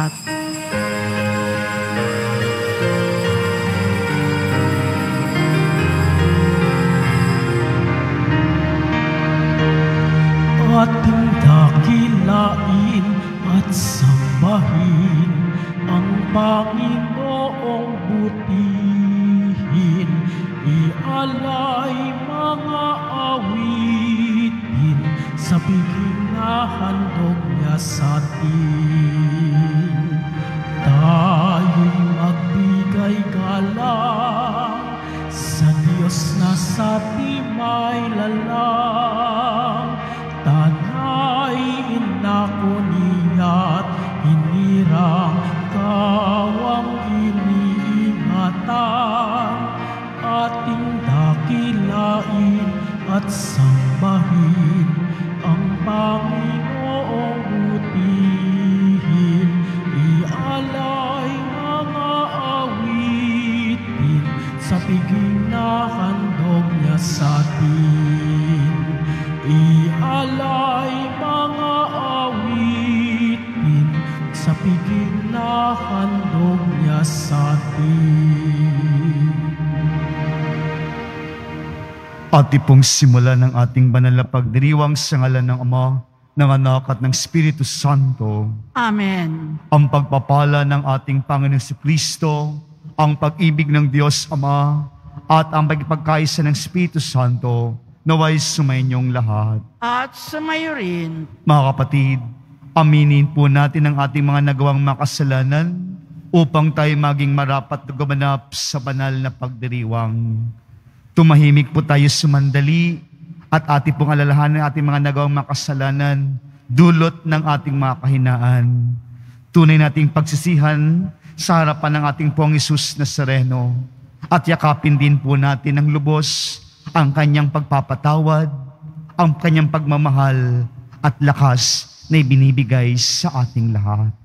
lahat. Ating dakilain at sambahin ang Panginoong butihin, ialay mga awitin sa piging na handog niya sa atin. Tayo'y magbigay galang sa Diyos na sa timay lalang. Tanay inako niya't hinirang kawang iniingatan, ating dakilain at sambahin ang Panginoong butihin, ialay mga awitin sa piging na handog niya sa atin. Ialay mga awitin sa piging na handog niya sa atin. Ati pong simulan ng ating banal na pagdiriwang sa ngalan ng Ama, ng Anak at ng Espiritu Santo. Amen. Ang pagpapala ng ating Panginoong Jesucristo, ang pag-ibig ng Diyos Ama, at ang pagpagkaisa ng Espiritu Santo, naway sumainyong lahat. At sumayo rin. Mga kapatid, aminin po natin ang ating mga nagawang makasalanan upang tayo maging marapat na gumanap sa banal na pagdiriwang. Tumahimik po tayo sumandali at ating pong alalahanan ang ating mga nagawang makasalanan dulot ng ating mga kahinaan. Tunay nating pagsisihan sa harapan ng ating Pong Hesus Nazareno at yakapin din po natin ng lubos ang kanyang pagpapatawad, ang kanyang pagmamahal at lakas na ibinibigay sa ating lahat.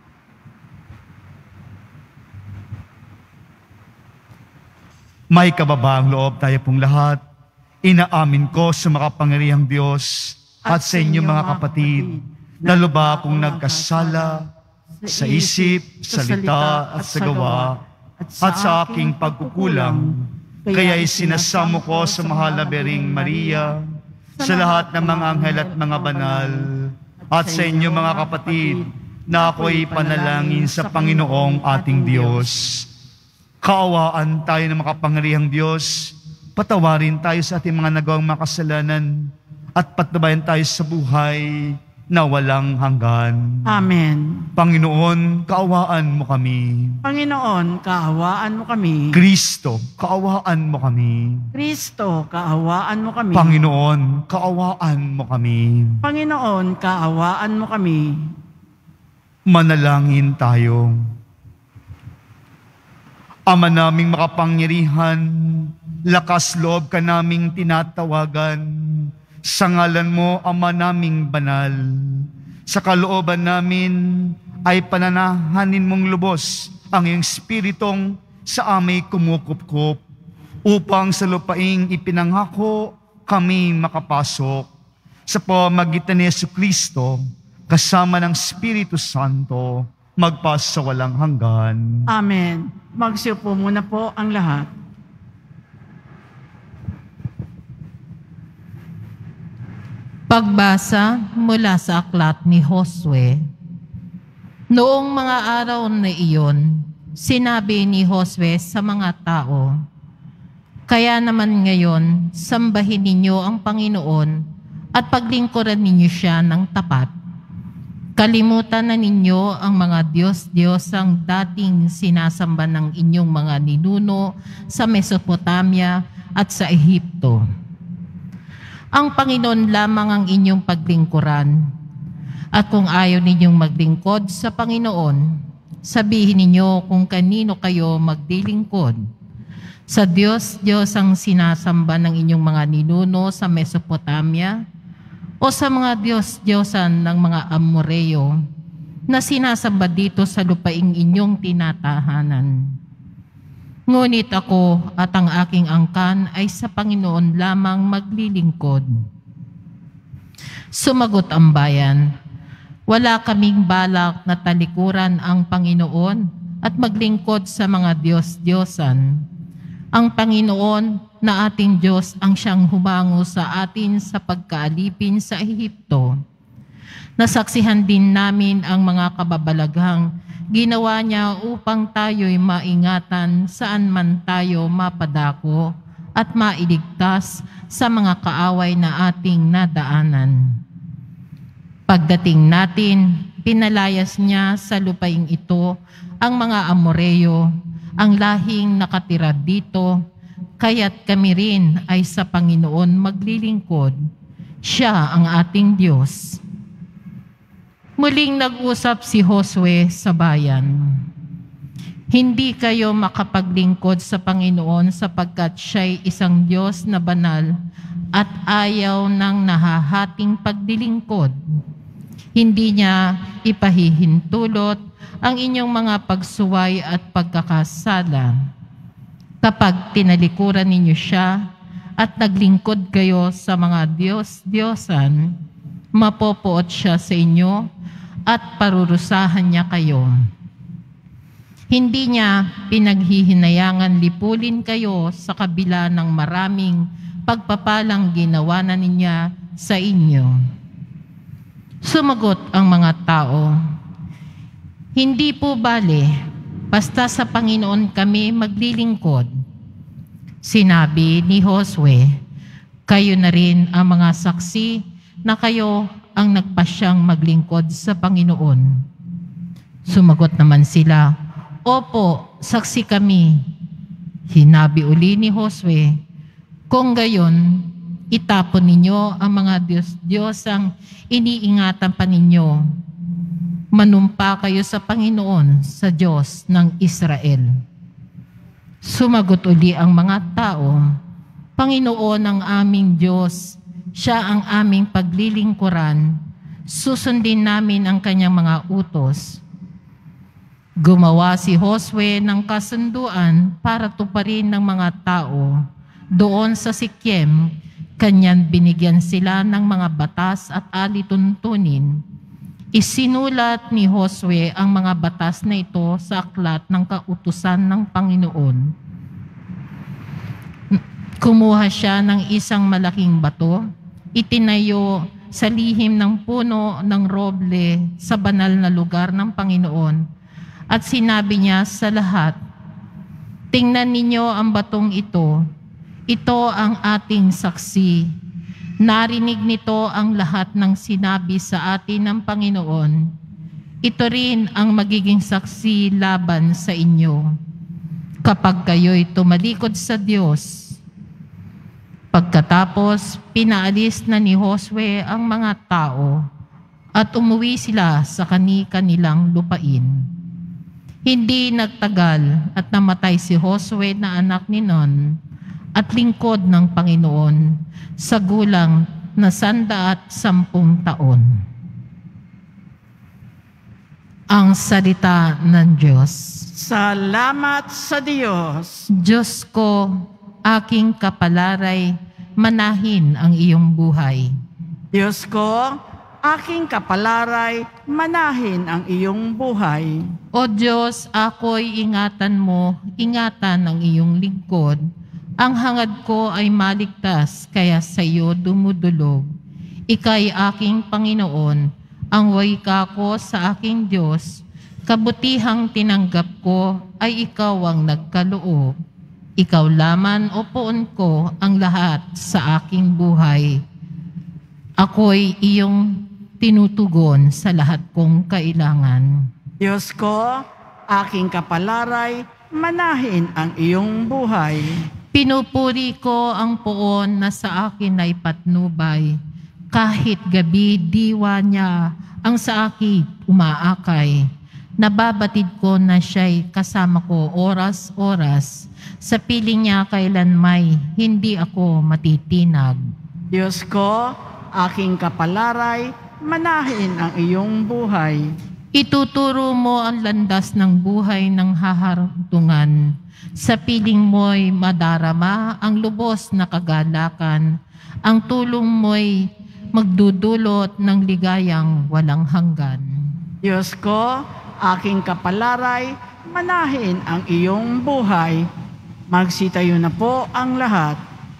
May kababaang loob tayo pong lahat. Inaamin ko sa makapangyarihang Diyos at sa inyo mga kapatid, na lubha akong nagkasala sa isip, salita at sa gawa at sa aking pagkukulang. Kaya'y sinasamo ko sa mahal na Bering Maria, sa lahat ng mga anghel at mga banal, at sa inyo mga kapatid, na ako'y panalangin sa Panginoong ating Diyos. Kaawaan tayo ng makapangyarihang Diyos, patawarin tayo sa ating mga nagawang makasalanan, at patnubayan tayo sa buhay na walang hanggan. Amen. Panginoon, kaawaan mo kami. Panginoon, kaawaan mo kami. Kristo, kaawaan mo kami. Kristo, kaawaan mo kami. Panginoon, kaawaan mo kami. Panginoon, kaawaan mo kami. Manalangin tayo. Ama naming makapangyarihan, lakas loob ka naming tinatawagan. Sa ngalan mo, Ama naming banal, sa kalooban namin ay pananahanin mong lubos ang iyong Espiritong sa amay kumukupkup, upang sa lupaing ipinanghako kami makapasok. Sa pamamagitan ni Jesucristo, kasama ng Espiritu Santo, magpasa walang hanggan. Amen. Magsiupo muna po ang lahat. Pagbasa mula sa aklat ni Josue. Noong mga araw na iyon, sinabi ni Josue sa mga tao, "Kaya naman ngayon, sambahin ninyo ang Panginoon at paglingkuran ninyo siya ng tapat. Kalimutan na ninyo ang mga Diyos-Diyosang dating sinasamba ng inyong mga ninuno sa Mesopotamia at sa Ehipto. Ang Panginoon lamang ang inyong paglingkuran. At kung ayaw ninyong maglingkod sa Panginoon, sabihin ninyo kung kanino kayo magdilingkod. Sa Diyos ang sinasamba ng inyong mga ninuno sa Mesopotamia, o sa mga Diyos-Diyosan ng mga Amoreo na sinasamba dito sa lupaing inyong tinatahanan. Ngunit ako at ang aking angkan ay sa Panginoon lamang maglilingkod." Sumagot ang bayan, Wala kaming balak na talikuran ang Panginoon at maglingkod sa mga Diyos-Diyosan. Ang Panginoon na ating Diyos ang siyang humango sa atin sa pagkaalipin sa Ehipto. Nasaksihan din namin ang mga kababalaghang ginawa niya upang tayo'y maingatan saan man tayo mapadako at mailigtas sa mga kaaway na ating nadaanan. Pagdating natin, pinalayas niya sa lupaing ito ang mga Amoreo, ang lahing nakatira dito, kaya't kami rin ay sa Panginoon maglilingkod. Siya ang ating Diyos. Muling nag-usap si Josue sa bayan. Hindi kayo makapaglingkod sa Panginoon sapagkat siya'y isang Diyos na banal at ayaw ng nahahating pagdilingkod. Hindi niya ipahihintulot ang inyong mga pagsuway at pagkakasala. Kapag tinalikuran ninyo siya at naglingkod kayo sa mga Diyos-Diyosan, mapopoot siya sa inyo at parurusahan niya kayo. Hindi niya pinaghihinayangan lipulin kayo sa kabila ng maraming pagpapalang ginawa na niya sa inyo. Sumagot ang mga tao, hindi po bale, basta sa Panginoon kami maglilingkod. Sinabi ni Josue, kayo na rin ang mga saksi na kayo ang nagpasyang maglingkod sa Panginoon. Sumagot naman sila, opo, saksi kami. Hinabi uli ni Josue, kung gayon, itapon ninyo ang mga Diyos-Diyosang iniingatan pa ninyo. Manumpa kayo sa Panginoon, sa Diyos ng Israel. Sumagot uli ang mga tao, Panginoon ang aming Diyos, siya ang aming paglilingkuran, susundin namin ang kanyang mga utos. Gumawa si Josue ng kasunduan para tuparin ng mga tao. Doon sa Siquem, kanyan binigyan sila ng mga batas at alituntunin. Isinulat ni Josue ang mga batas na ito sa aklat ng kautusan ng Panginoon. Kumuha siya ng isang malaking bato, itinayo sa lihim ng puno ng roble sa banal na lugar ng Panginoon at sinabi niya sa lahat, tingnan ninyo ang batong ito, ito ang ating saksi. Narinig nito ang lahat ng sinabi sa atin ng Panginoon. Ito rin ang magiging saksi laban sa inyo kapag kayo'y tumalikod sa Diyos. Pagkatapos, pinaalis na ni Josue ang mga tao at umuwi sila sa kani-kanilang lupain. Hindi nagtagal at namatay si Josue na anak ni Nun at lingkod ng Panginoon sa gulang na 110 taon. Ang salita ng Diyos. Salamat sa Diyos. Diyos ko, aking kapalaray, manahin ang iyong buhay. Diyos ko, aking kapalaray, manahin ang iyong buhay. O Diyos, ako'y ingatan mo, ingatan ang iyong lingkod. Ang hangad ko ay maligtas, kaya sa iyo dumudulog. Ika'y aking Panginoon, ang wika ko sa aking Diyos. Kabutihang tinanggap ko ay ikaw ang nagkaloob. Ikaw laman o poon ko ang lahat sa aking buhay. Ako'y iyong tinutugon sa lahat kong kailangan. Diyos ko, aking kapalaray, manahin ang iyong buhay. Pinupuri ko ang poon na sa akin ay patnubay. Kahit gabi diwa niya ang sa akin umaakay. Nababatid ko na siya'y kasama ko oras-oras. Sa piling niya kailanmay, hindi ako matitinag. Diyos ko, aking kapalaray, manahin ang iyong buhay. Ituturo mo ang landas ng buhay ng haharuntungan. Sa piling mo'y madarama ang lubos na kagalakan. Ang tulong mo'y magdudulot ng ligayang walang hanggan. Diyos ko, aking kapalaray, manahin ang iyong buhay. Magsitayo na po ang lahat.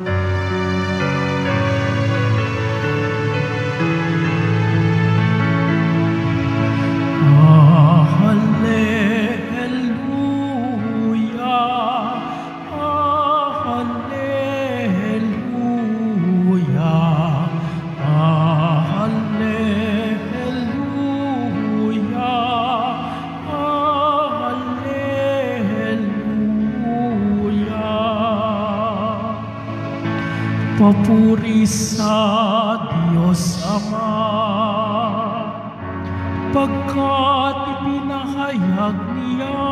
Papuri sa Diyos Ama, pagkat ipinahayag niya,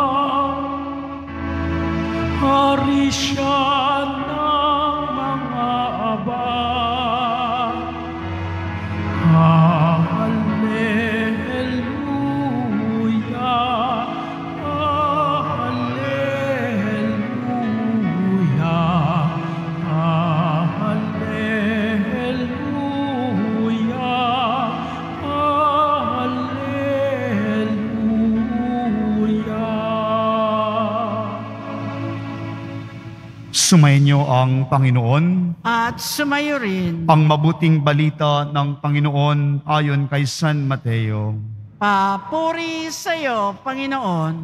hari siya ng mga abad. Hallelujah, hallelujah. Sumainyo ang Panginoon. At sumayo rin. Ang mabuting balita ng Panginoon ayon kay San Mateo. Papuri sa iyo, Panginoon.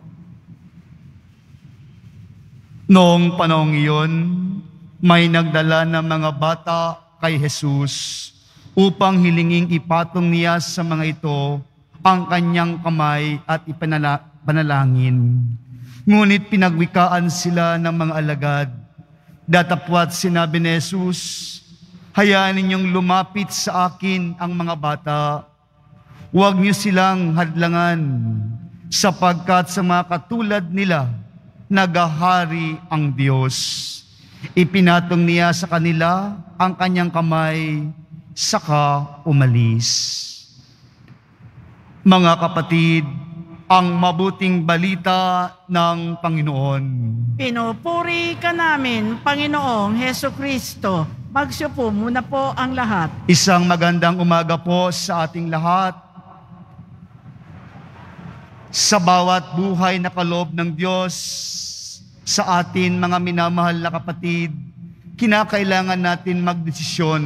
Noong panahong iyon, may nagdala ng mga bata kay Jesus upang hilinging ipatong niya sa mga ito ang kanyang kamay at ipanalangin. Ngunit pinagwikaan sila ng mga alagad. Datapwat sinabi ni Jesus, hayaan ninyong lumapit sa akin ang mga bata. Huwag niyo silang hadlangan, sapagkat sa mga katulad nila, nagahari ang Diyos. Ipinatong niya sa kanila ang kanyang kamay, saka umalis. Mga kapatid, ang mabuting balita ng Panginoon. Pinupuri ka namin, Panginoong Heso Kristo. Magsiupo muna po ang lahat. Isang magandang umaga po sa ating lahat. Sa bawat buhay na kaloob ng Diyos, sa atin mga minamahal na kapatid, kinakailangan natin magdesisyon.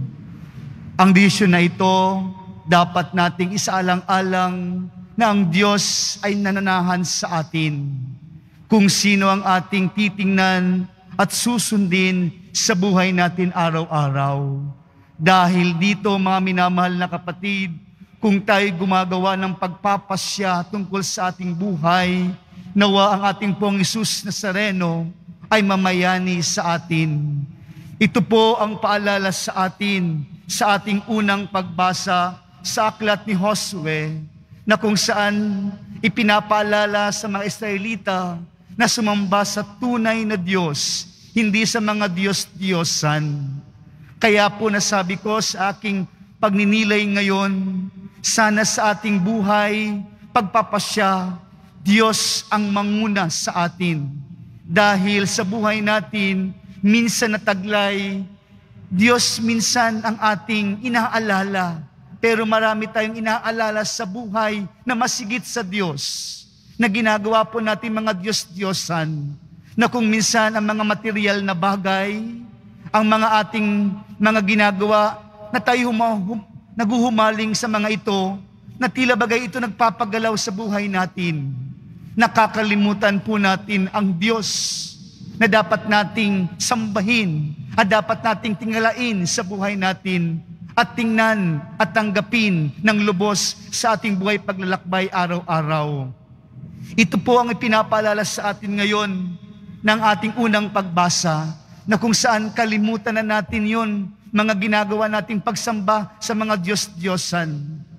Ang desisyon na ito, dapat nating isaalang-alang na ang Diyos ay nananahan sa atin. Kung sino ang ating titingnan at susundin sa buhay natin araw-araw. Dahil dito mga minamahal na kapatid, kung tayo gumagawa ng pagpapasya tungkol sa ating buhay, nawa ang ating pong Hesus Nazareno ay mamayani sa atin. Ito po ang paalala sa atin sa ating unang pagbasa sa aklat ni Josue, na kung saan ipinapaalala sa mga Israelita na sumamba sa tunay na Diyos, hindi sa mga Diyos-Diyosan. Kaya po nasabi ko sa aking pagninilay ngayon, sana sa ating buhay, pagpapasya, Diyos ang manguna sa atin. Dahil sa buhay natin, minsan nataglay, Diyos minsan ang ating inaalala. Pero marami tayong inaalala sa buhay na masigit sa Diyos, na ginagawa po natin mga Diyos-Diyosan, na kung minsan ang mga material na bagay, ang mga ating mga ginagawa, na tayo naguhumaling sa mga ito, na tila bagay ito nagpapagalaw sa buhay natin. Nakakalimutan po natin ang Diyos na dapat nating sambahin at dapat nating tingalain sa buhay natin at tingnan at tanggapin ng lubos sa ating buhay paglalakbay araw-araw. Ito po ang ipinapaalala sa atin ngayon ng ating unang pagbasa, na kung saan kalimutan na natin yon, mga ginagawa nating pagsamba sa mga Diyos-Diyosan.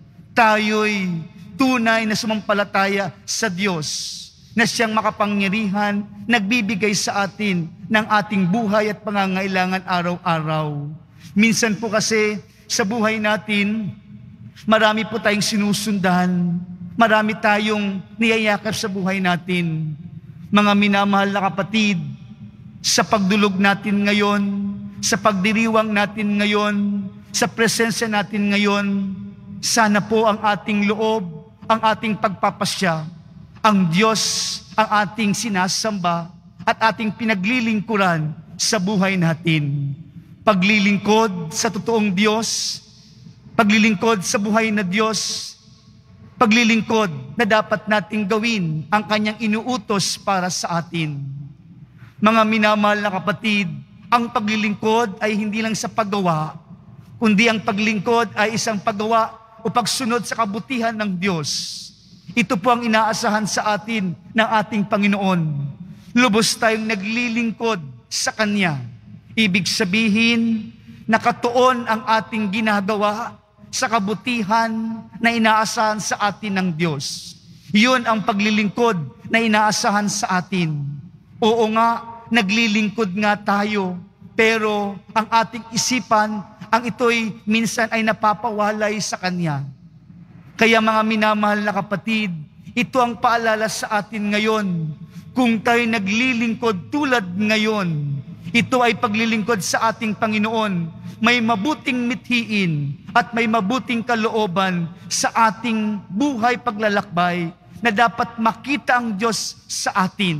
Tayo'y tunay na sumampalataya sa Diyos, na siyang makapangyarihan, nagbibigay sa atin ng ating buhay at pangangailangan araw-araw. Minsan po kasi, sa buhay natin, marami po tayong sinusundan. Marami tayong niyayakap sa buhay natin. Mga minamahal na kapatid, sa pagdulog natin ngayon, sa pagdiriwang natin ngayon, sa presensya natin ngayon, sana po ang ating loob ang ating pagpapasya. Ang Diyos ang ating sinasamba at ating pinaglilingkuran sa buhay natin. Paglilingkod sa totoong Diyos, paglilingkod sa buhay na Diyos, paglilingkod na dapat nating gawin ang Kanyang inuutos para sa atin. Mga minamahal na kapatid, ang paglilingkod ay hindi lang sa paggawa, kundi ang paglingkod ay isang paggawa o pagsunod sa kabutihan ng Diyos. Ito po ang inaasahan sa atin ng ating Panginoon. Lubos tayong naglilingkod sa Kanya. Ibig sabihin, nakatuon ang ating ginagawa sa kabutihan na inaasahan sa atin ng Diyos. Yun ang paglilingkod na inaasahan sa atin. Oo nga, naglilingkod nga tayo, pero ang ating isipan, ang ito'y minsan ay napapawalay sa Kanya. Kaya mga minamahal na kapatid, ito ang paalala sa atin ngayon. Kung tayo naglilingkod tulad ngayon, ito ay paglilingkod sa ating Panginoon. May mabuting mithiin at may mabuting kalooban sa ating buhay paglalakbay na dapat makita ang Diyos sa atin.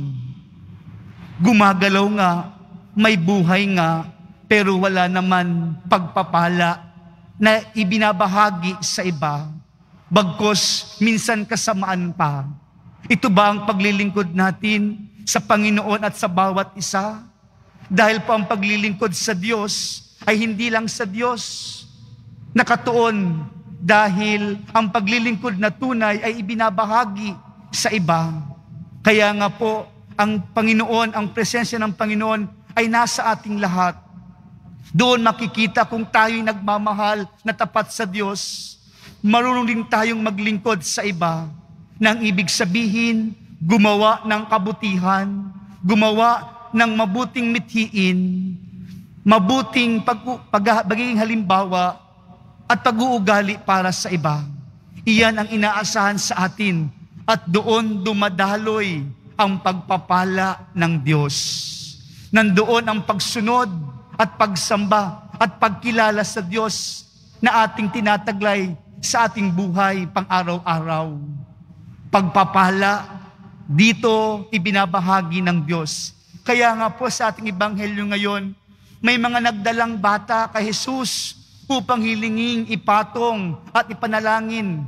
Gumagalaw nga, may buhay nga, pero wala naman pagpapala na ibinabahagi sa iba. Bagkos, minsan kasamaan pa. Ito ba ang paglilingkod natin sa Panginoon at sa bawat isa? Dahil po ang paglilingkod sa Diyos ay hindi lang sa Diyos nakatuon, dahil ang paglilingkod na tunay ay ibinabahagi sa iba. Kaya nga po, ang Panginoon, ang presensya ng Panginoon ay nasa ating lahat. Doon makikita kung tayo'y nagmamahal na tapat sa Diyos. Marunong din tayong maglingkod sa iba. Nang ibig sabihin, gumawa ng kabutihan, gumawa ng mabuting mithiin, mabuting pagiging halimbawa at pag-uugali para sa iba. Iyan ang inaasahan sa atin at doon dumadaloy ang pagpapala ng Diyos. Nandoon ang pagsunod at pagsamba at pagkilala sa Diyos na ating tinataglay sa ating buhay pang-araw-araw. Pagpapala, dito ibinabahagi ng Diyos. Kaya nga po sa ating ebanghelyo ngayon, may mga nagdalang bata kay Jesus upang hilinging, ipatong at ipanalangin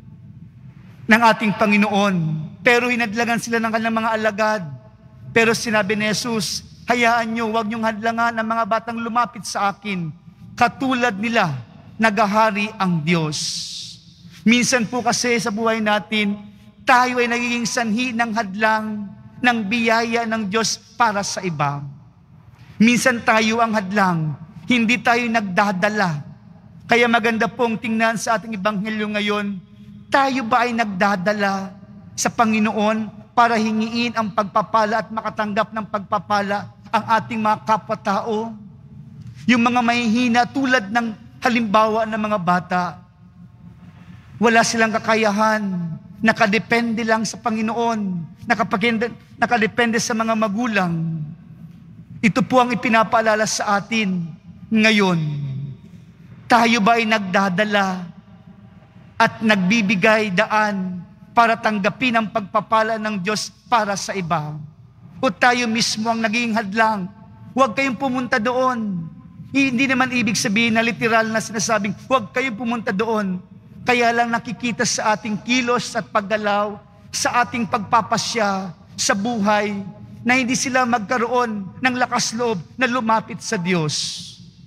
ng ating Panginoon. Pero hinadlangan sila ng kanilang mga alagad. Pero sinabi ni Jesus, hayaan nyo, huwag nyong hadlangan ang mga batang lumapit sa akin. Katulad nila, nagahari ang Diyos. Minsan po kasi sa buhay natin, tayo ay nagiging sanhi ng hadlang, ng biyaya ng Diyos para sa iba. Minsan tayo ang hadlang, hindi tayo nagdadala. Kaya maganda pong tingnan sa ating ebanghelyo ngayon, tayo ba ay nagdadala sa Panginoon para hingiin ang pagpapala at makatanggap ng pagpapala ang ating mga kapwa-tao? Yung mga mahihina tulad ng halimbawa ng mga bata, wala silang kakayahan, nakadepende lang sa Panginoon, nakadepende sa mga magulang. Ito po ang ipinapaalala sa atin ngayon. Tayo ba ay nagdadala at nagbibigay daan para tanggapin ang pagpapala ng Diyos para sa iba? O tayo mismo ang naging hadlang? Huwag kayong pumunta doon. Hindi naman ibig sabihin na literal na sinasabing, huwag kayong pumunta doon. Kaya lang nakikita sa ating kilos at paggalaw, sa ating pagpapasya sa buhay, na hindi sila magkaroon ng lakas loob na lumapit sa Diyos.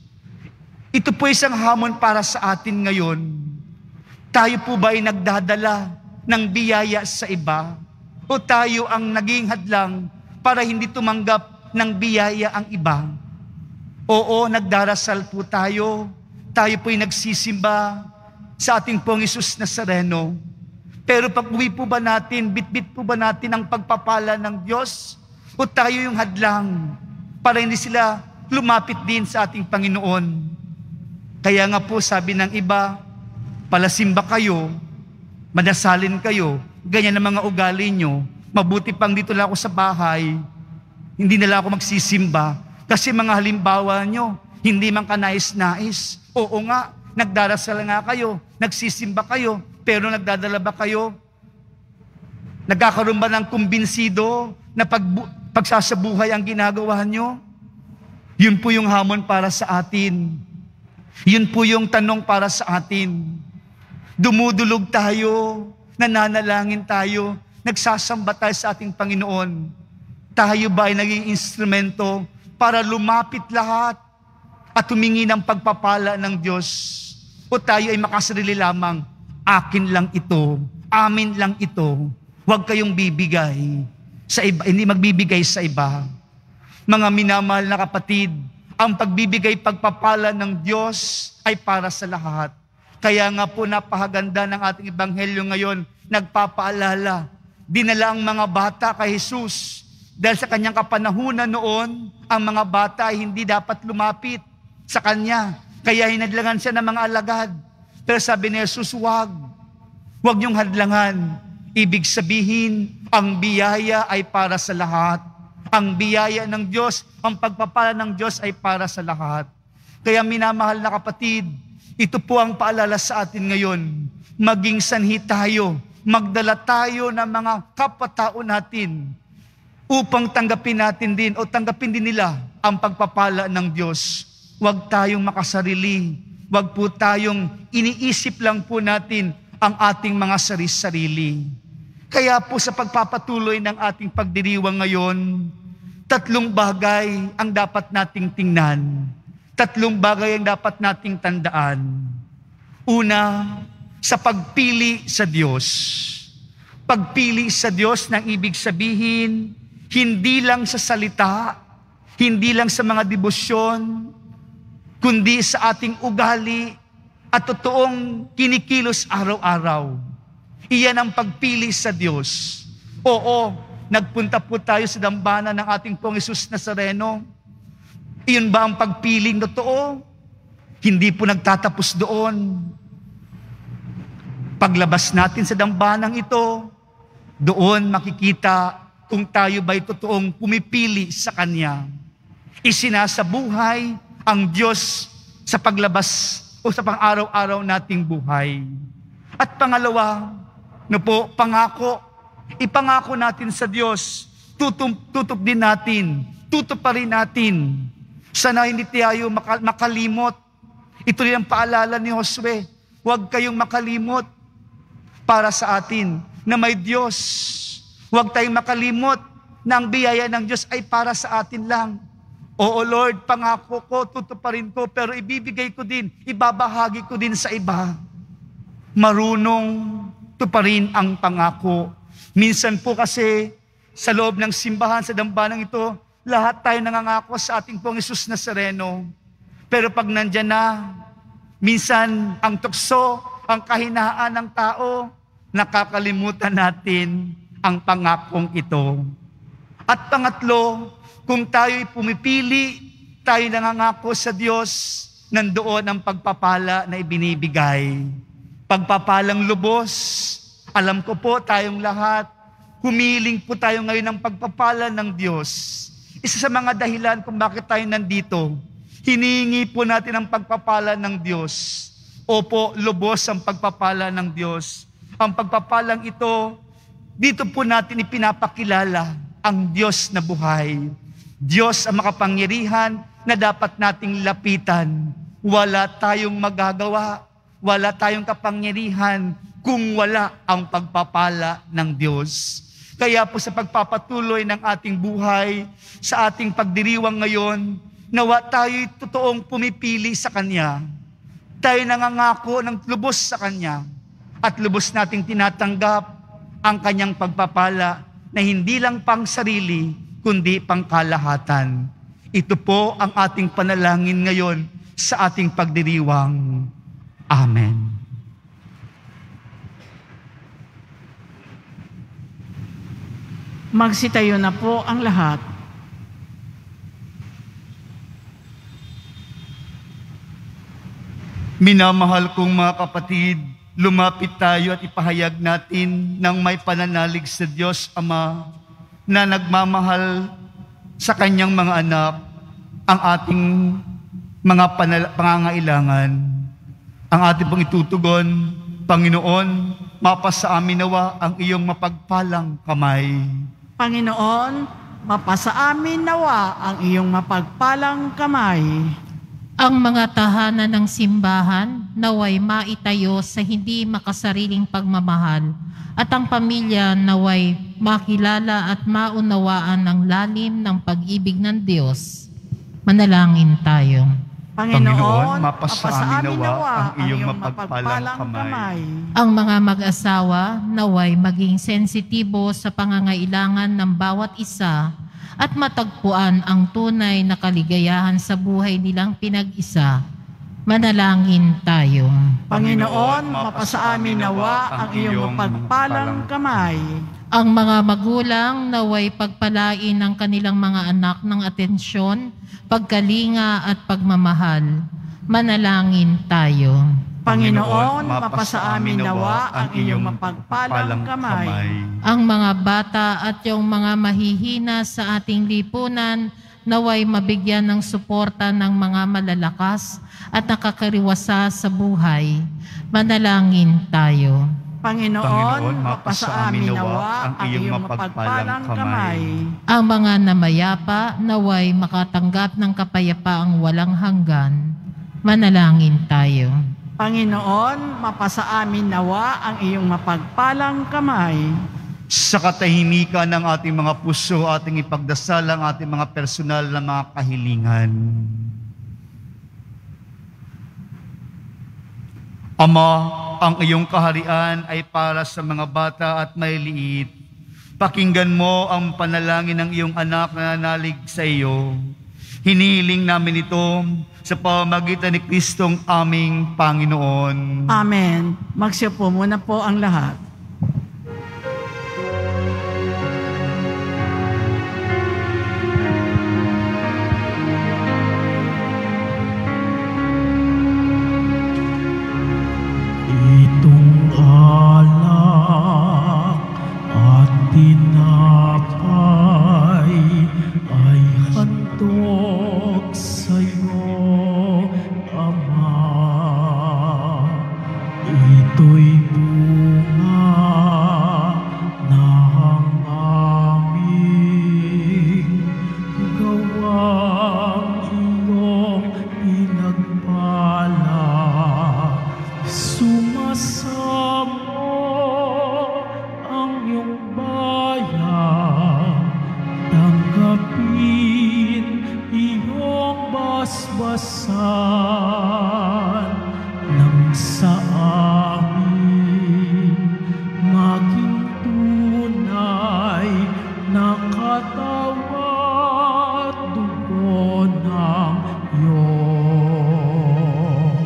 Ito po isang hamon para sa atin ngayon. Tayo po ba ay nagdadala ng biyaya sa iba? O tayo ang naging hadlang para hindi tumanggap ng biyaya ang iba? Oo, nagdarasal po tayo. Tayo po ay nagsisimba sa ating pong Hesus Nazareno. Pero pag uwi po ba natin, bitbit po ba natin ang pagpapala ng Diyos? O tayo yung hadlang para hindi sila lumapit din sa ating Panginoon? Kaya nga po sabi ng iba, palasimba kayo, madasalin kayo, ganyan ang mga ugali nyo, mabuti pang dito lang ako sa bahay, hindi na lang ako magsisimba, kasi mga halimbawa nyo, hindi man kanais-nais. Oo nga, nagdarasal nga kayo, nagsisimba kayo, pero nagdadala ba kayo Nagkakaroon ba ng kumbinsido na pagsasabuhay ang ginagawa nyo? Yun po yung hamon para sa atin. Yun po yung tanong para sa atin. Dumudulog tayo, nananalangin tayo, nagsasamba tayo sa ating Panginoon. Tayo ba ay naging instrumento para lumapit lahat at humingi ng pagpapala ng Diyos? O tayo ay makasarili lamang, akin lang ito, amin lang ito, huwag kayong bibigay sa iba, hindi magbibigay sa iba. Mga minamahal na kapatid, ang pagbibigay pagpapala ng Diyos ay para sa lahat. Kaya nga po napakaganda ng ating ebanghelyo ngayon, nagpapaalala, dinala ang mga bata kay Jesus. Dahil sa kanyang kapanahunan noon, ang mga bata ay hindi dapat lumapit sa kanya. Kaya hinadlangan siya ng mga alagad. Pero sabi ni Jesus, huwag niyong hadlangan. Ibig sabihin, ang biyaya ay para sa lahat. Ang biyaya ng Diyos, ang pagpapala ng Diyos ay para sa lahat. Kaya minamahal na kapatid, ito po ang paalala sa atin ngayon. Maging sanhi tayo, magdala tayo ng mga kapwa-tao natin upang tanggapin natin din o tanggapin din nila ang pagpapala ng Diyos. Huwag tayong makasarili. Huwag po tayong iniisip lang po natin ang ating mga sarili-sarili. Kaya po sa pagpapatuloy ng ating pagdiriwang ngayon, 3 bagay ang dapat nating tingnan. 3 bagay ang dapat nating tandaan. Una, sa pagpili sa Diyos. Pagpili sa Diyos nang ibig sabihin, hindi lang sa salita, hindi lang sa mga debosyon, kundi sa ating ugali at totoong kinikilos araw-araw. Iyan ang pagpili sa Diyos. Oo, nagpunta po tayo sa dambana ng ating Pong Jesus Nazareno. Iyon ba ang pagpiling totoo? Hindi po nagtatapos doon. Paglabas natin sa dambanang ito, doon makikita kung tayo ba'y totoong pumipili sa Kanya. Isinasabuhay ang Diyos sa paglabas o sa pang-araw-araw nating buhay. At pangalawa, pangako. Ipangako natin sa Diyos, tutup din natin, tutuparin natin. Sana hindi tayo makalimot. Ito rin ang paalala ni Josue. Huwag kayong makalimot para sa atin na may Diyos. Huwag tayong makalimot na ang biyaya ng Diyos ay para sa atin lang. Oo Lord, pangako ko, tutuparin ko, pero ibibigay ko din, ibabahagi ko din sa iba. Marunong tuparin ang pangako. Minsan po kasi sa loob ng simbahan, sa dambanang ito, lahat tayo nangangako sa ating Pong Jesus Nazareno. Pero pag nandyan na, minsan ang tukso, ang kahinaan ng tao, nakakalimutan natin ang pangakong ito. At pangatlo, kung tayo'y pumipili, tayo nangangako sa Diyos, nandoon ang pagpapala na ibinibigay. Pagpapalang lubos, alam ko po tayong lahat, humiling po tayo ngayon ng pagpapala ng Diyos. Isa sa mga dahilan kung bakit tayo nandito, hiningi po natin ang pagpapala ng Diyos. Opo, lubos ang pagpapala ng Diyos. Ang pagpapalang ito, dito po natin ipinapakilala ang Diyos na buhay. Diyos ang makapangyarihan na dapat nating lapitan. Wala tayong magagawa, wala tayong kapangyarihan kung wala ang pagpapala ng Diyos. Kaya po sa pagpapatuloy ng ating buhay, sa ating pagdiriwang ngayon, nawa tayo'y totoong pumipili sa Kanya. Tayo nangangako ng lubos sa Kanya at lubos nating tinatanggap ang Kanyang pagpapala na hindi lang pang sarili, kundi pang kalahatan. Ito po ang ating panalangin ngayon sa ating pagdiriwang. Amen. Magsitayo na po ang lahat. Minamahal kong mga kapatid, lumapit tayo at ipahayag natin ng may pananalig sa Diyos Ama na nagmamahal sa Kanyang mga anak ang ating mga pangangailangan. Ang ating pong itutugon, Panginoon, mapasa amin nawa ang iyong mapagpalang kamay. Panginoon, mapasa amin nawa ang iyong mapagpalang kamay. Ang mga tahanan ng simbahan naway maitayo sa hindi makasariling pagmamahal at ang pamilya naway makilala at maunawaan ang lalim ng pag-ibig ng Diyos. Manalangin tayo. Panginoon, mapasa amin nawa ang iyong mapagpalang kamay. Ang mga mag-asawa naway maging sensitibo sa pangangailangan ng bawat isa at matagpuan ang tunay na kaligayahan sa buhay nilang pinag-isa. Manalangin tayo. Panginoon, mapasa amin nawa ang iyong mapagpalang kamay. Ang mga magulang naway pagpalain ng kanilang mga anak ng atensyon, pagkalinga at pagmamahal. Manalangin tayo. Panginoon, mapasa amin nawa ang iyong mapagpalang kamay. Ang mga bata at yung mga mahihina sa ating lipunan naway mabigyan ng suporta ng mga malalakas at nakakariwasa sa buhay. Manalangin tayo. Panginoon, mapasa amin nawa ang iyong mapagpalang kamay. Ang mga namayapa naway makatanggap ng kapayapaang walang hanggan. Manalangin tayo. Panginoon, mapasa amin nawa ang iyong mapagpalang kamay. Sa katahimikan ng ating mga puso, ating ipagdasal ang ating mga personal na mga kahilingan. Ama, ang iyong kaharian ay para sa mga bata at may liit. Pakinggan mo ang panalangin ng iyong anak na nanalig sa iyo. Hinihiling namin ito sa pamamagitan ni Kristong aming Panginoon. Amen. Magsiupo muna po ang lahat. Itong alak at tinapay ay handog sa'yo, Ama. Ito'y bunga ng aming gawang iyong pinagpala. Sumasamo ang iyong bayan, tanggapin iyong basbasan nang sa amin maging tunay na katawan at dugo ng iyong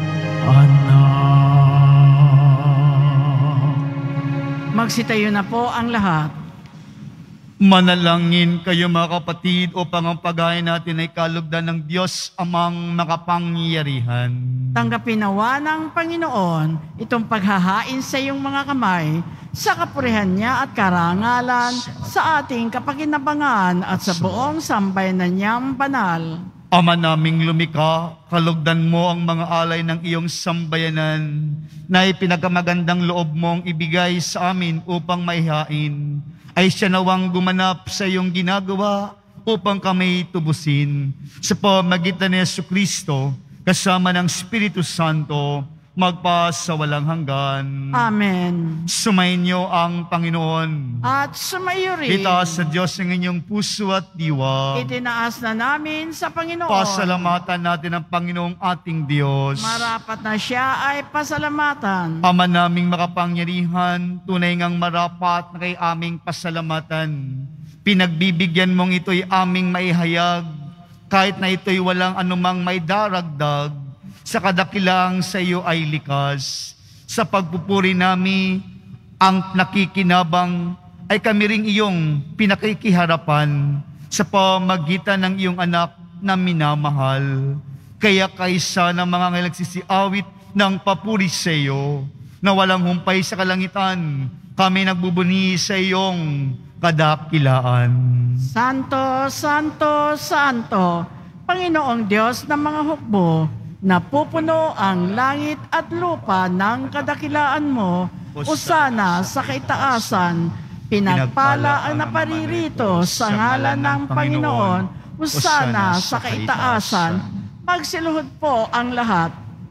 anak. Magsitayo na po ang lahat. Manalangin kayo mga kapatid upang ang paghain natin ay kalugdan ng Diyos amang makapangyarihan. Tanggapin nawa ng Panginoon itong paghahain sa iyong mga kamay sa kapurihan niya at karangalan sa ating kapakinabangan at sa buong sambayanan niyang banal. Ama naming lumikha, kalugdan mo ang mga alay ng iyong sambayanan na ipinakamagandang loob mong ibigay sa amin upang maihain. Ay siya nawang gumanap sa iyong ginagawa upang kami tubusin. Sa pamagitan ni Jesucristo, kasama ng Espiritu Santo, magpa sa walang hanggan. Amen. Sumainyo ang Panginoon. At sumayo rin. Itaas sa Diyos ang inyong puso at diwa. Itinaas na namin sa Panginoon. Pasalamatan natin ang Panginoong ating Diyos. Marapat na siya ay pasalamatan. Ama naming makapangyarihan, tunay ngang marapat na kay aming pasalamatan. Pinagbibigyan mong ito'y aming maihayag, kahit na ito'y walang anumang may daragdag, sa kadakilang sa iyo ay likas. Sa pagpupuri nami, ang nakikinabang ay kami ring iyong pinakikiharapan sa pamagitan ng iyong anak na minamahal. Kaya kaysa ng mga nagsisiawit ng papuri sa iyo, na walang humpay sa kalangitan, kami nagbubuni sa iyong kadakilaan. Santo, Santo, Santo, Panginoong Diyos ng mga hukbo, napupuno ang langit at lupa ng kadakilaan mo, Hosana sa kaitaasan. Pinagpala ang naparirito sa ngalan ng Panginoon. Hosana sa kaitaasan. Magsiluhod po ang lahat.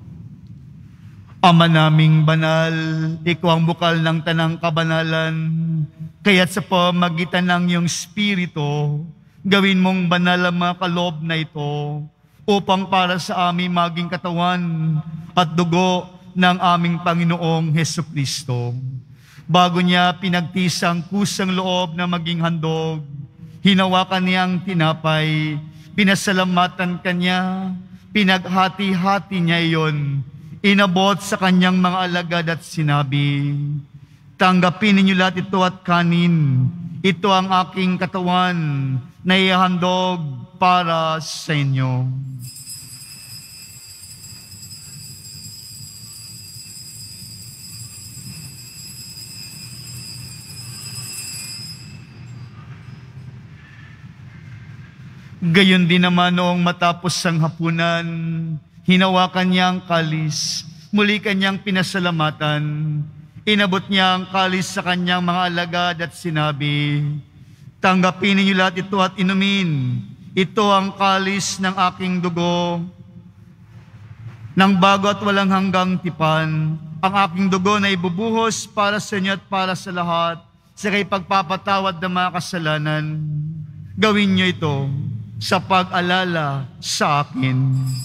Ama naming banal, ikaw ang bukal ng tanang kabanalan. Kaya't sa pamagitan ng iyong Espiritu, gawin mong banal ang mga kaloob na ito upang para sa amin maging katawan at dugo ng aming Panginoong Hesukristo. Bago niya pinagtisang kusang loob na maging handog, hinawakan niyang tinapay, pinasalamatan kanya, pinaghati-hati niya iyon, inabot sa kanyang mga alagad at sinabi, tanggapin ninyo lahat ito at kanin. Ito ang aking katawan na ihandog para sa inyo. Gayon din naman noong matapos ang hapunan, hinawakan niya ang kalis, muli kanyang pinasalamatan. Inabot niya ang kalis sa kanyang mga alagad at sinabi, tanggapin ninyo lahat ito at inumin. Ito ang kalis ng aking dugo, ng bago at walang hanggang tipan. Ang aking dugo na ibubuhos para sa inyo at para sa lahat, sa kay pagpapatawad ng mga kasalanan. Gawin niyo ito sa pag-alala sa akin.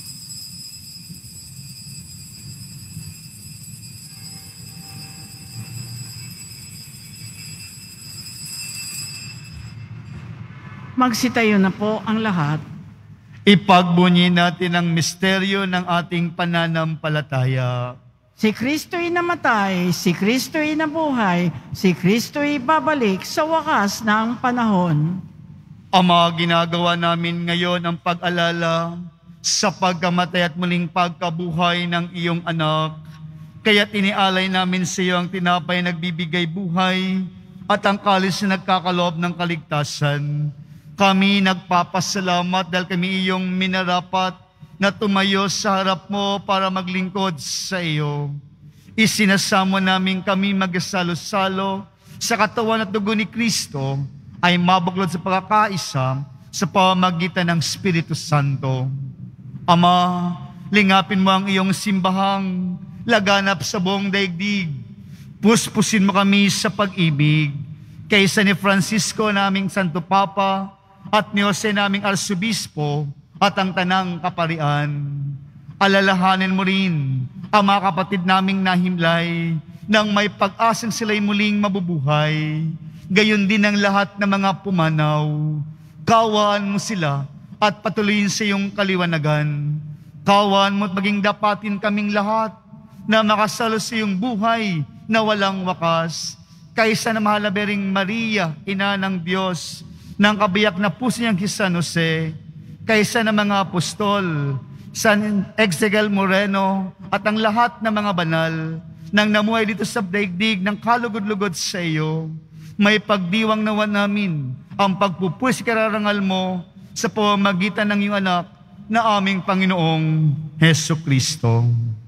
Magsitayo na po ang lahat. Ipagbunyi natin ang misteryo ng ating pananampalataya. Si Kristo'y namatay, si Kristo'y nabuhay, si Kristo'y babalik sa wakas ng panahon. Ama, ginagawa namin ngayon ang pag-alala sa pagkamatay at muling pagkabuhay ng iyong anak. Kaya tinialay namin sa iyo ang tinapay nagbibigay buhay at ang kalis na nagkakaloob ng kaligtasan. Kami nagpapasalamat dahil kami iyong minarapat na tumayo sa harap mo para maglingkod sa iyo. Isinasamo namin kami magsalo-salo sa katawan at dugo ni Kristo ay mabuklod sa pagkakaisa sa pamamagitan ng Espiritu Santo. Ama, lingapin mo ang iyong simbahang laganap sa buong daigdig. Puspusin mo kami sa pag-ibig. Kaysa ni Francisco naming Santo Papa at ni Jose naming Arsobispo at ang tanang kaparian. Alalahanin mo rin ang mga kapatid naming nahimlay nang may pag-asang sila'y muling mabubuhay. Gayon din ang lahat ng mga pumanaw. Kawaan mo sila at patuloyin sa iyong kaliwanagan. Kawaan mo at maging dapatin kaming lahat na makasalo sa iyong buhay na walang wakas. Kaysa na mahalabering Maria, Ina ng Diyos, ng kabiyak na puso niyang San Jose, kaysa na mga apostol, San Exegal Moreno, at ang lahat ng mga banal, nang namuhay dito sa daigdig ng kalugod-lugod sa iyo, may pagdiwang nawa namin ang pagpupusi kararangal mo sa pamamagitan ng iyong anak na aming Panginoong Hesukristo.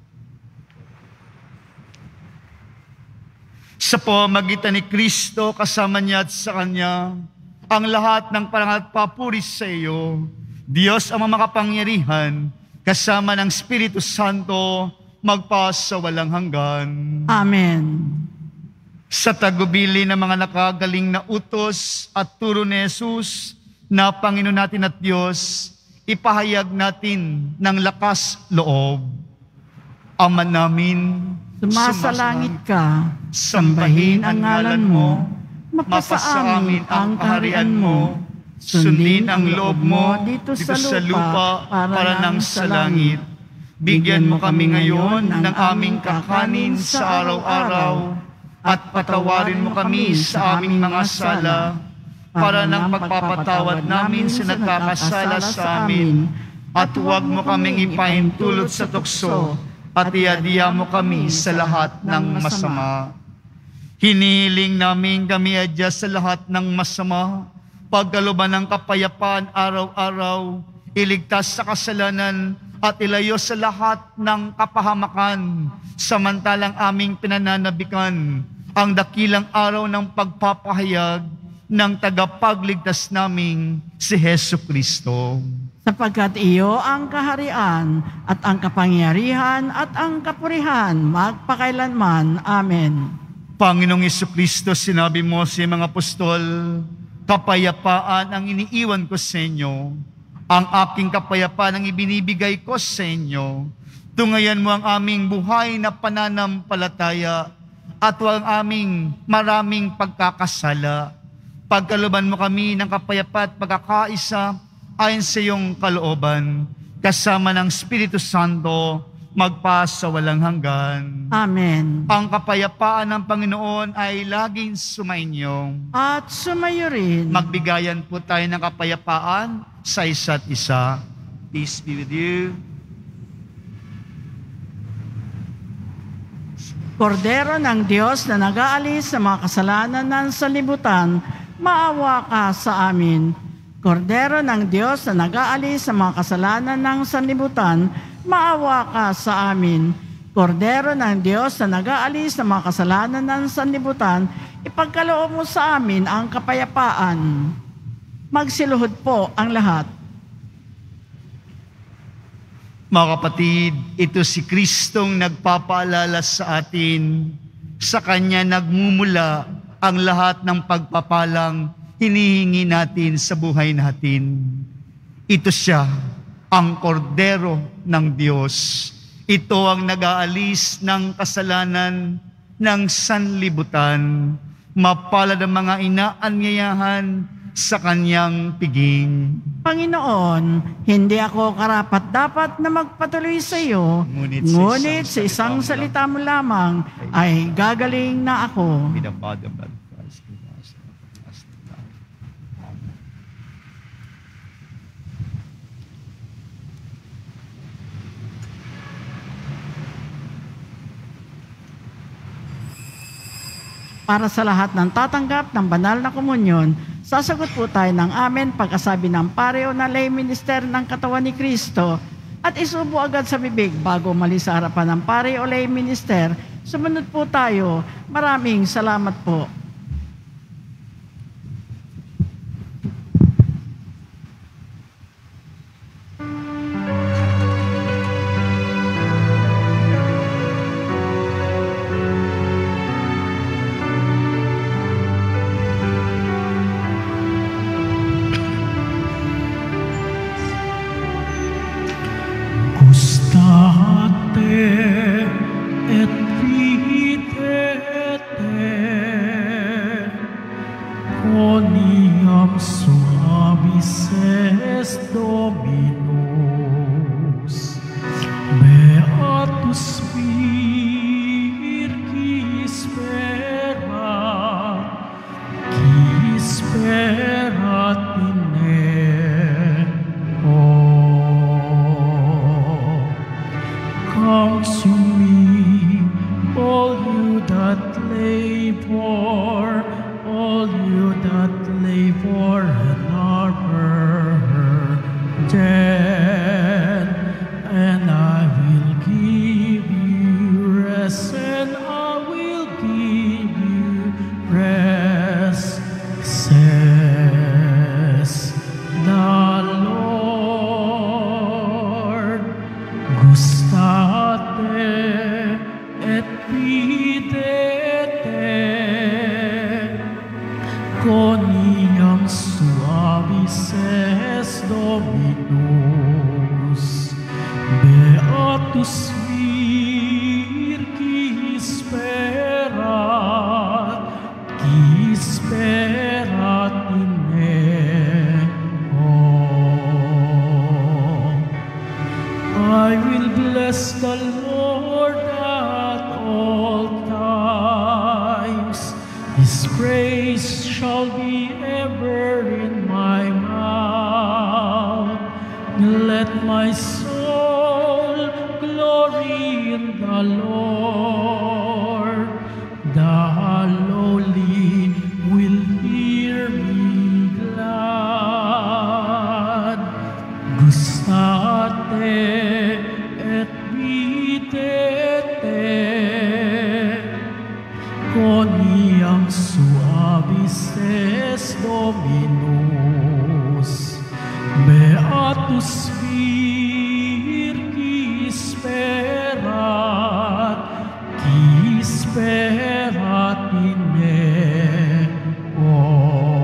Sa pamamagitan ni Kristo, kasama niya at sa Kanya, ang lahat ng parangal at papuri sa iyo, Diyos ang makapangyarihan, kasama ng Espiritu Santo, magpas sa walang hanggan. Amen. Sa tagubili ng mga nakagaling na utos at turo ni Jesus na Panginoon natin at Diyos, ipahayag natin ng lakas loob. Ama namin, Sumasalangit ka, sambahin ang ngalan mo, mapasa amin ang kaharian mo, sundin ang loob mo dito sa lupa para nang sa langit. Bigyan mo kami ngayon ng aming kakanin sa araw-araw at patawarin mo kami sa aming mga sala para nang pagpapatawad namin sa nagkakasala sa amin at huwag mo kaming ipahintulot sa tukso at iadiya mo kami sa lahat ng masama. Hinihiling namin kami adya sa lahat ng masama, pagkaluban ng kapayapaan araw-araw, iligtas sa kasalanan at ilayo sa lahat ng kapahamakan, samantalang aming pinananabikan ang dakilang araw ng pagpapahayag ng tagapagligtas naming si Hesu Kristo. Sapagkat iyo ang kaharian at ang kapangyarihan at ang kapurihan magpakailanman. Amen. Panginoong Jesucristo, sinabi mo sa mga apostol, kapayapaan ang iniiwan ko sa inyo. Ang aking kapayapaan ang ibinibigay ko sa inyo. Tungayan mo ang aming buhay na pananampalataya at huwag aming maraming pagkakasala. Pagkaluban mo kami ng kapayapaan at pagkakaisa ayon sa iyong kalooban, kasama ng Espiritu Santo, magpa sa walang hanggan. Amen. Ang kapayapaan ng Panginoon ay laging sumainyo. At sumayo rin. Magbigayan po tayo ng kapayapaan sa isa't isa. Peace be with you. Kordero ng Diyos na nag-aalis sa mga kasalanan ng sanlibutan, maawa ka sa amin. Kordero ng Diyos na nag-aalis sa mga kasalanan ng sanlibutan, maawa ka sa amin. Kordero ng Diyos na nag-aalis sa mga kasalanan ng sanlibutan, ipagkaloob mo sa amin ang kapayapaan. Magsiluhod po ang lahat. Mga kapatid, ito si Kristong nagpapaalala sa atin. Sa Kanya nagmumula ang lahat ng pagpapalang hinihingi natin sa buhay natin. Ito siya, ang kordero ng Diyos. Ito ang nag-aalis ng kasalanan ng sanlibutan. Mapalad ang mga inaanyayahan sa Kanyang piging. Panginoon, hindi ako karapat-dapat na magpatuloy sa iyo, ngunit sa isang salita mo lamang ay gagaling na ako. With the body of Christ, give us everlasting life. Amen. Para sa lahat ng tatanggap ng banal na komunyon, sasagot po tayo ng amen pagkasabi ng pareo na lay minister ng katawan ni Kristo at isubo agad sa bibig bago umalis sa harapan ng pareo lay minister. Sumunod po tayo. Maraming salamat po. Gustate et videte quoniam suavis est Dominus. Beatus vir qui sperat in come to me, all you that labor and are burdened, and I will give you rest, and I will give you rest, says the Lord. Gustate et videte quoniam suavis est Dominus. Beatus vir qui sperat in I will bless the Lord at all times. His praise shall be ever in my mouth. Let my soul glory in the Lord. The lowly will hear me glad. Gustate Dominus, Beatus vir qui sperat in eo.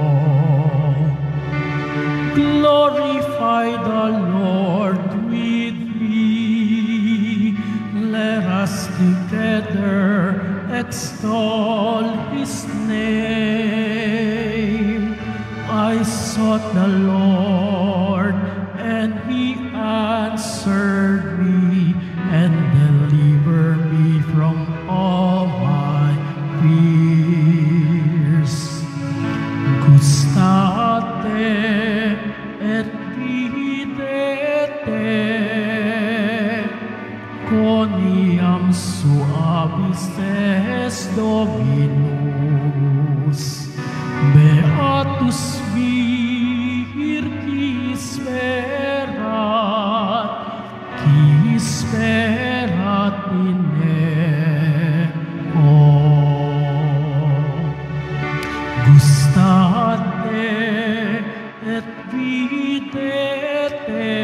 Glorify the Lord with me. Let us together extol His name. I sought the Lord, and He answered me and delivered me from all my fears. Gustate et videte, coniam suavis es Dominus. Beatus vir qui sperat in eo. Gustate et videte,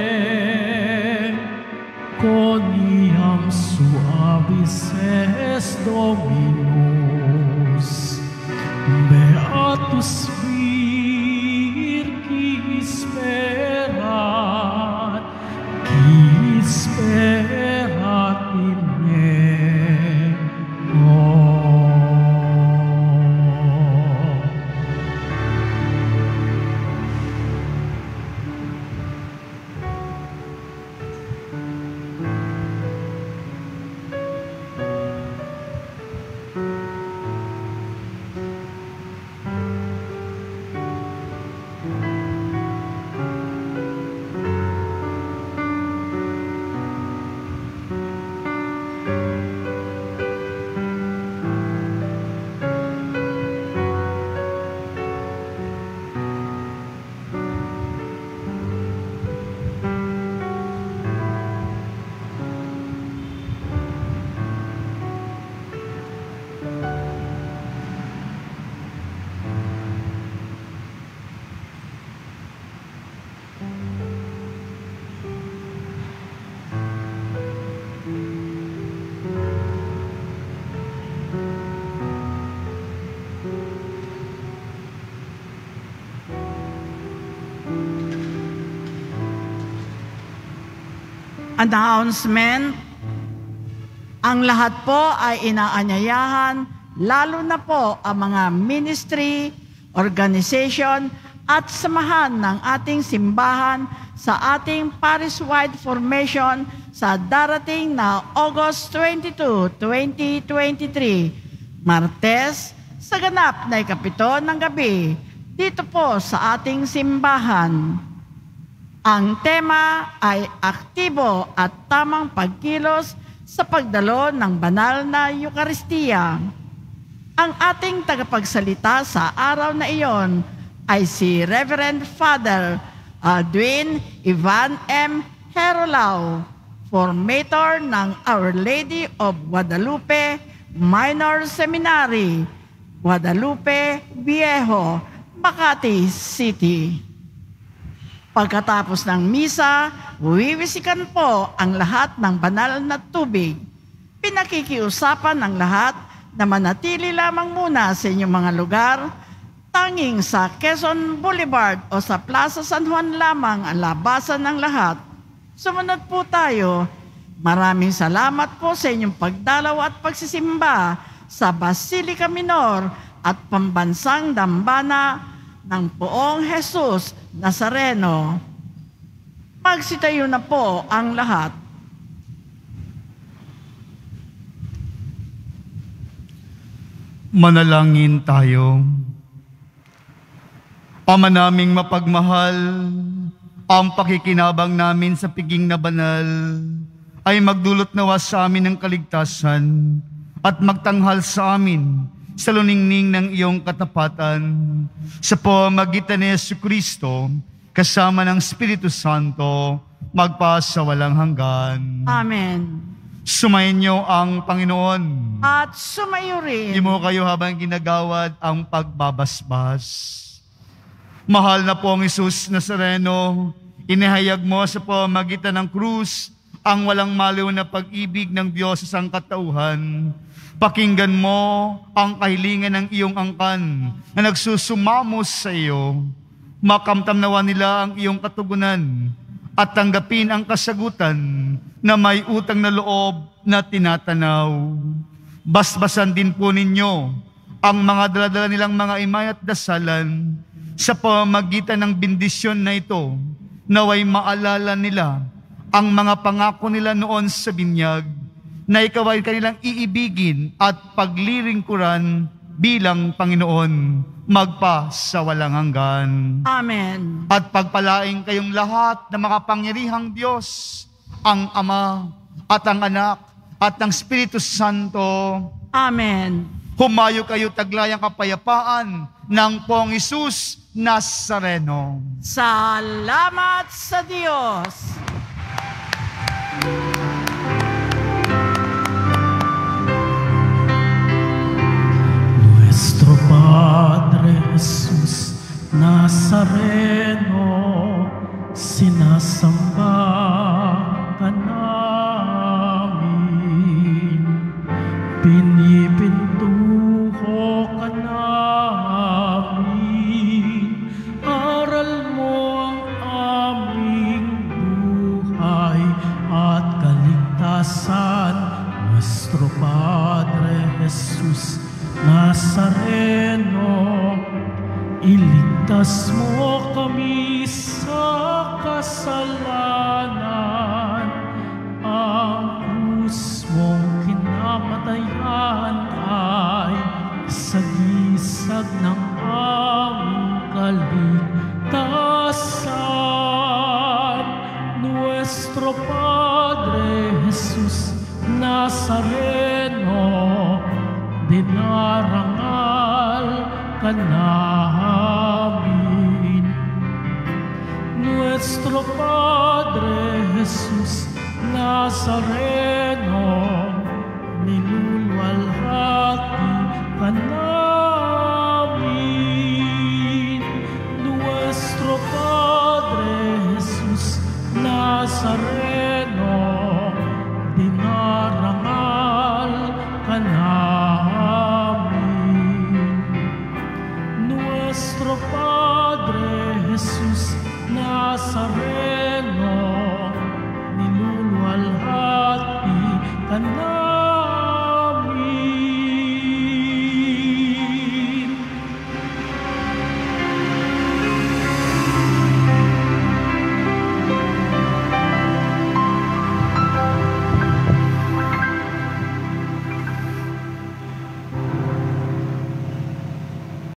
coniam suavis es Dominus. Beatus vir qui sperat in eo. Announcement. Ang lahat po ay inaanyayahan, lalo na po ang mga ministry, organization at samahan ng ating simbahan sa ating parish-wide formation sa darating na August 22, 2023, Martes, sa ganap na 7 ng gabi, dito po sa ating simbahan. Ang tema ay aktibo at tamang pagkilos sa pagdalo ng banal na Eucharistia. Ang ating tagapagsalita sa araw na iyon ay si Reverend Father Aldwin Ivan M. Herolao, formator ng Our Lady of Guadalupe Minor Seminary, Guadalupe Viejo, Makati City. Pagkatapos ng misa, wiwisikan po ang lahat ng banal na tubig. Pinakikiusapan ng lahat na manatili lamang muna sa inyong mga lugar, tanging sa Quezon Boulevard o sa Plaza San Juan lamang ang labasan ng lahat. Sumunod po tayo. Maraming salamat po sa inyong pagdalaw at pagsisimba sa Basilica Minor at Pambansang Dambana ng Poong Jesus Nazareno. Magsitayo na po ang lahat. Manalangin tayo. Ama naming mapagmahal, ang pakikinabang namin sa piging na banal ay magdulot nawa sa amin ng kaligtasan at magtanghal sa amin sa luningning ng iyong katapatan sa pamamagitan ni Jesucristo kasama ng Espiritu Santo magpasawalang hanggan. Amen. Sumayin niyo ang Panginoon. At sumayo rin. Hindi mo kayo habang ginagawad ang pagbabasbas. Mahal na pong Jesus Nazareno, inihayag mo sa pamamagitan ng krus ang walang maliw na pag-ibig ng Diyos sa sangkatauhan. Pakinggan mo ang kahilingan ng iyong angkan na nagsusumamos sa iyo. Makamtamnawa nila ang iyong katugunan at tanggapin ang kasagutan na may utang na loob na tinatanaw. Basbasan din po ninyo ang mga daladala nilang mga imay at dasalan sa pamamagitan ng bendisyon na ito, naway maalala nila ang mga pangako nila noon sa binyag, na ikaw ay kanilang iibigin at paglilingkuran bilang Panginoon, magpa sa walang hanggan. Amen. At pagpalaing kayong lahat na makapangyarihang Diyos, ang Ama at ang Anak at ang Espiritu Santo. Amen. Humayo kayo taglayang kapayapaan ng Pong Jesus Nazareno. Salamat sa Diyos. Nuestro Padre Jesus Nazareno, sinasamba ka namin, pinipintuho ka namin, aral mo ang aming buhay at kaligtasan. Nuestro Padre Jesus Nazareno, iligtas mo kami sa kasalanan. Ang krus mong kinamatayan ay sagisag ng aming kaligtasan. Nuestro Padre Jesus Nazareno, dinarangal ka namin. Nuestro Padre Jesus Nazareno, nilulwalhati ka namin. Nuestro Padre Jesus Nazareno,